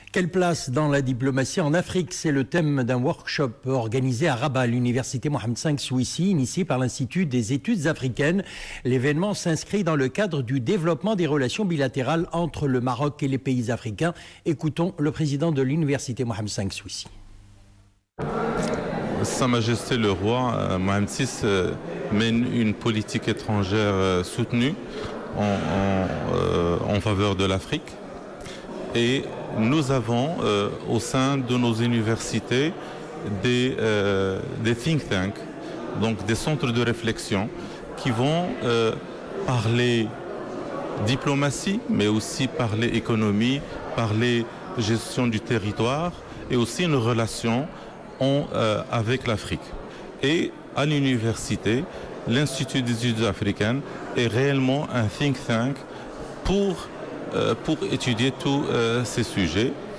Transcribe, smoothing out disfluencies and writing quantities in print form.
Quelle place dans la diplomatie en Afrique? C'est le thème d'un workshop organisé à Rabat, à l'université Mohamed V Souissi, initié par l'Institut des études africaines. L'événement s'inscrit dans le cadre du développement des relations bilatérales entre le Maroc et les pays africains. Écoutons le président de l'université Mohamed V Souissi. Sa Majesté le roi Mohamed VI mène une politique étrangère soutenue en faveur de l'Afrique. Et nous avons au sein de nos universités des think tanks, donc des centres de réflexion qui vont parler diplomatie, mais aussi parler économie, parler gestion du territoire et aussi une relation avec l'Afrique. Et à l'université, l'Institut des études africaines est réellement un think tank pour étudier tous ces sujets.